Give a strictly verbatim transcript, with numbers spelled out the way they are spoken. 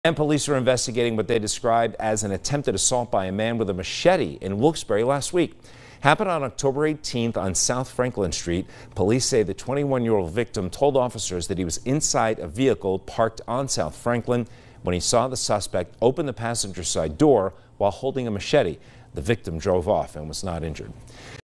And police are investigating what they described as an attempted assault by a man with a machete in Wilkes-Barre last week. Happened on October eighteenth on South Franklin Street. Police say the twenty-one-year-old victim told officers that he was inside a vehicle parked on South Franklin when he saw the suspect open the passenger side door while holding a machete. The victim drove off and was not injured.